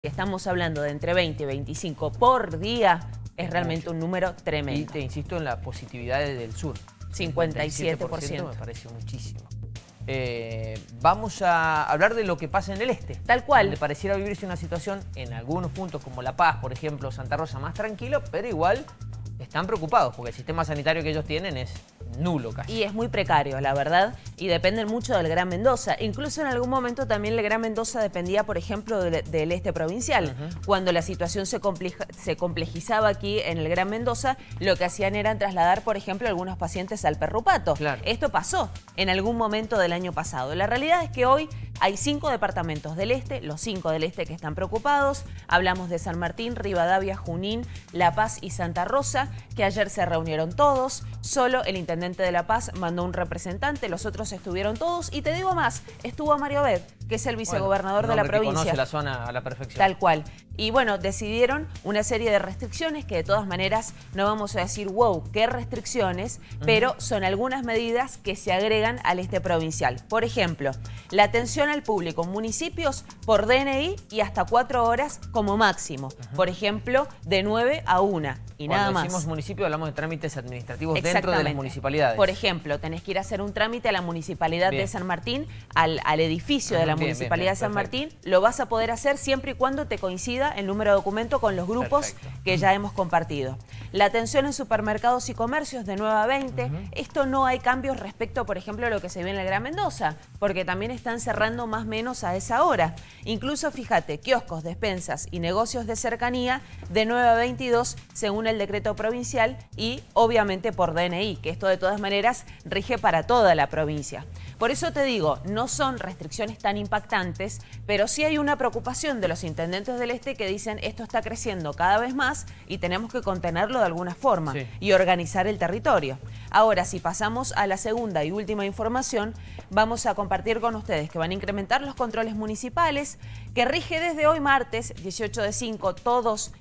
Estamos hablando de entre 20 y 25 por día, es realmente un número tremendo. Y te insisto en la positividad del sur. 57%. Me parece muchísimo. Vamos a hablar de lo que pasa en el este. Tal cual. Donde pareciera vivirse una situación en algunos puntos como La Paz, por ejemplo, Santa Rosa, más tranquilo, pero igual están preocupados porque el sistema sanitario que ellos tienen es nulo casi. Y es muy precario, la verdad, y dependen mucho del Gran Mendoza. Incluso en algún momento también el Gran Mendoza dependía, por ejemplo, del este provincial. Cuando la situación se complejizaba aquí en el Gran Mendoza, lo que hacían era trasladar, por ejemplo, algunos pacientes al Perrupato. Claro. Esto pasó en algún momento del año pasado. La realidad es que hoy hay 5 departamentos del este, los 5 del este que están preocupados. Hablamos de San Martín, Rivadavia, Junín, La Paz y Santa Rosa, que ayer se reunieron todos. Solo el intendente de La Paz mandó un representante, los otros estuvieron todos. Y te digo más, estuvo Mario Abed, que es el vicegobernador de la provincia. Conoce la zona a la perfección. Tal cual. Y bueno, decidieron una serie de restricciones que de todas maneras no vamos a decir, wow, qué restricciones, pero son algunas medidas que se agregan al este provincial. Por ejemplo, la atención al público en municipios por DNI y hasta 4 horas como máximo. Por ejemplo, de 9 a 1 y nada más. Cuando decimos municipio hablamos de trámites administrativos dentro de las municipalidades. Por ejemplo, tenés que ir a hacer un trámite a la Municipalidad de San Martín, al edificio de la Municipalidad de San Martín. Lo vas a poder hacer siempre y cuando te coincida el número de documento con los grupos que ya hemos compartido. La atención en supermercados y comercios de 9 a 20. Esto no hay cambios respecto, por ejemplo, a lo que se ve en el Gran Mendoza, porque también están cerrando más o menos a esa hora. Incluso, fíjate, kioscos, despensas y negocios de cercanía de 9 a 22 según el decreto provincial y obviamente por DNI, que esto de todas maneras rige para toda la provincia. Por eso te digo, no son restricciones tan impactantes, pero sí hay una preocupación de los intendentes del este que dicen esto está creciendo cada vez más y tenemos que contenerlo de alguna forma y organizar el territorio. Ahora, si pasamos a la segunda y última información, vamos a compartir con ustedes que van a incrementar los controles municipales, que rige desde hoy martes 18/5 todas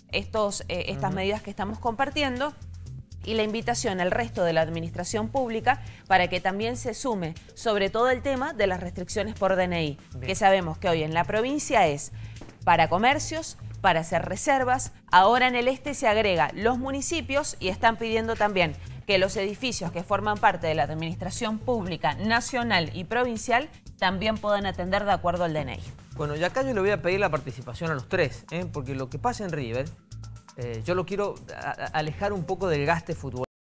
estas medidas que estamos compartiendo. Y la invitación al resto de la administración pública para que también se sume sobre todo el tema de las restricciones por DNI, que sabemos que hoy en la provincia es para comercios, para hacer reservas. Ahora en el este se agrega los municipios y están pidiendo también que los edificios que forman parte de la administración pública nacional y provincial también puedan atender de acuerdo al DNI. Bueno, y acá yo le voy a pedir la participación a los tres, porque lo que pasa en River, yo lo quiero alejar un poco del gaste futbolístico.